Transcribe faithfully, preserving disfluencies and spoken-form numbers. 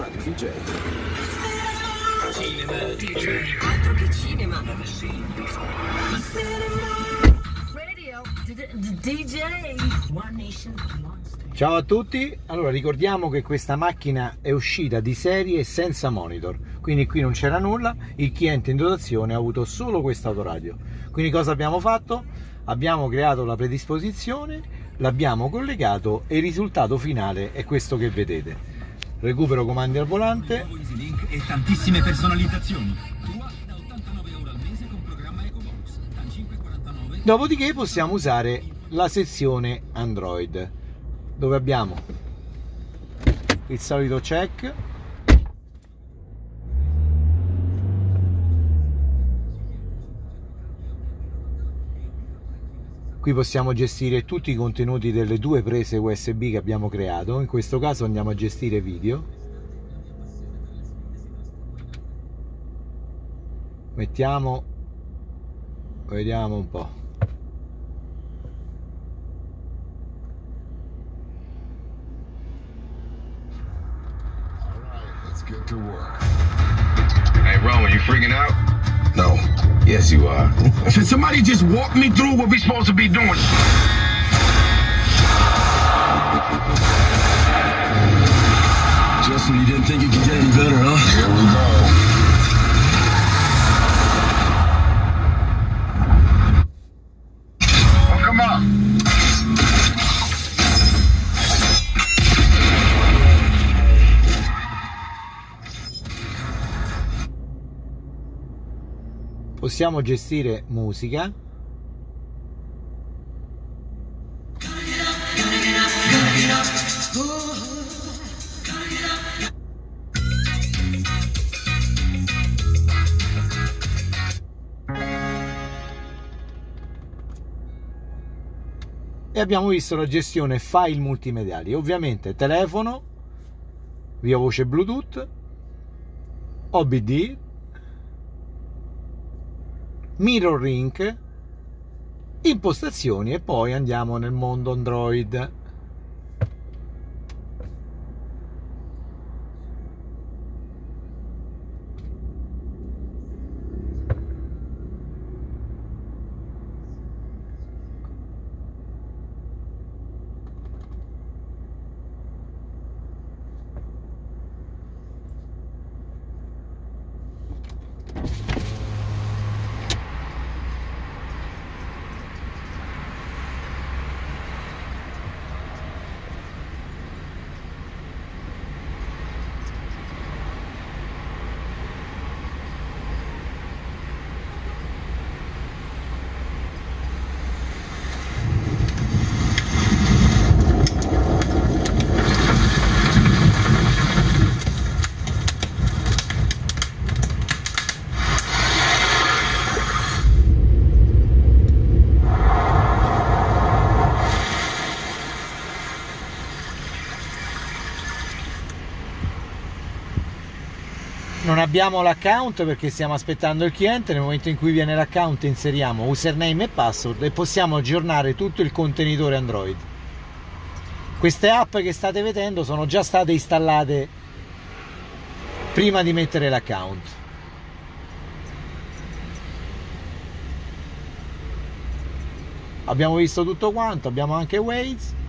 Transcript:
Radio D J. Cinema D J. Altro che cinema. Radio D J. One Nation Monster. Ciao a tutti, allora ricordiamo che questa macchina è uscita di serie senza monitor, quindi qui non c'era nulla, il cliente in dotazione ha avuto solo questo autoradio. Quindi cosa abbiamo fatto? Abbiamo creato la predisposizione, l'abbiamo collegato e il risultato finale è questo che vedete. Recupero comandi al volante e tantissime personalizzazioni. Da ottantanove euro al mese con programma EcoBonus. cinque quarantanove. Dopodiché possiamo usare la sezione Android, dove abbiamo il solito check, qui possiamo gestire tutti i contenuti delle due prese U S B che abbiamo creato. In questo caso andiamo a gestire video, mettiamo, vediamo un po'. Get to work. Hey, Roman, you freaking out? No. Yes, you are. Should somebody just walk me through what we're supposed to be doing? Just when you didn't think it could get any better, huh? Here we go. Oh, come on. Possiamo gestire musica, e abbiamo visto la gestione file multimediali, ovviamente telefono, via voce Bluetooth, O B D, mirroring, impostazioni e poi andiamo nel mondo Android. Non abbiamo l'account perché stiamo aspettando il cliente. Nel momento in cui viene l'account inseriamo username e password e possiamo aggiornare tutto il contenitore Android. Queste app che state vedendo sono già state installate prima di mettere l'account. Abbiamo visto tutto quanto, abbiamo anche Waze.